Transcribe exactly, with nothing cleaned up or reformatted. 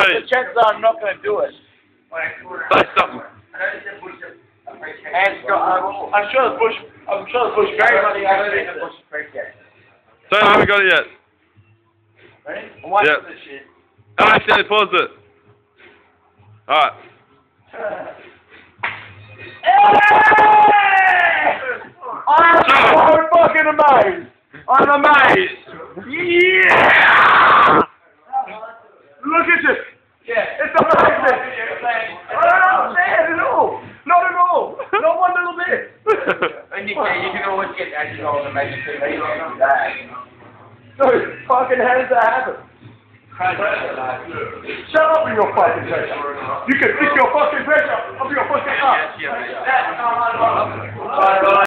the chances are I'm not going to do it. Say something. And Scott, I'm, I'm sure the bush, I'm sure the bush very much appreciates it. So I haven't got it yet. Ready? I'm waiting Yep. for this shit. Oh, actually, pause it. Alright. I'm so fucking amazed! I'm amazed! Yeah! Look at this! Yeah. It's amazing! I don't understand at all! Not at all! Not one little bit! And you can, you can always get that goal and make it too late on that. Dude, fucking how does that happen? Shut up with your fucking pressure! You can stick your fucking pressure up your fucking ass! Yes, yes.